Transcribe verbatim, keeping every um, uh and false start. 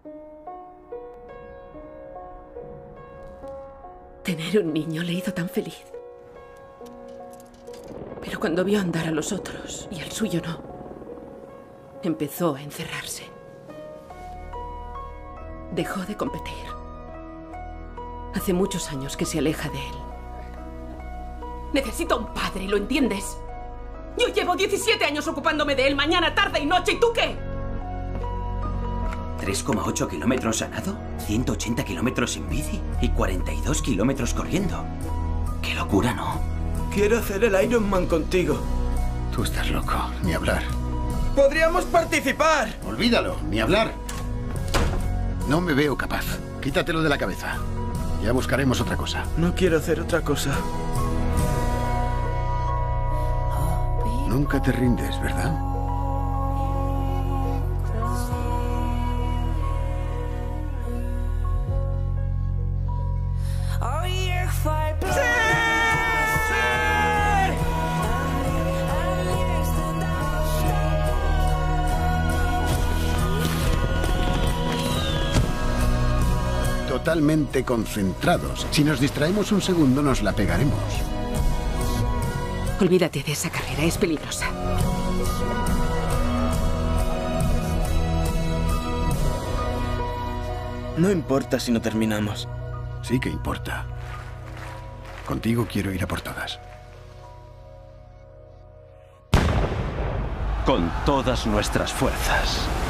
Tener un niño le hizo tan feliz. Pero cuando vio andar a los otros y al suyo no, empezó a encerrarse. Dejó de competir. Hace muchos años que se aleja de él. Necesito un padre, ¿lo entiendes? Yo llevo diecisiete años ocupándome de él mañana, tarde y noche, ¿y tú qué? tres coma ocho kilómetros a nado, ciento ochenta kilómetros en bici y cuarenta y dos kilómetros corriendo. ¡Qué locura!, ¿no? Quiero hacer el Ironman contigo. Tú estás loco, ni hablar. ¡Podríamos participar! Olvídalo, ni hablar. No me veo capaz. Quítatelo de la cabeza. Ya buscaremos otra cosa. No quiero hacer otra cosa. Nunca te rindes, ¿verdad? Totalmente concentrados. Si nos distraemos un segundo, nos la pegaremos. Olvídate de esa carrera, es peligrosa. No importa si no terminamos. Sí que importa. Contigo quiero ir a por todas. Con todas nuestras fuerzas.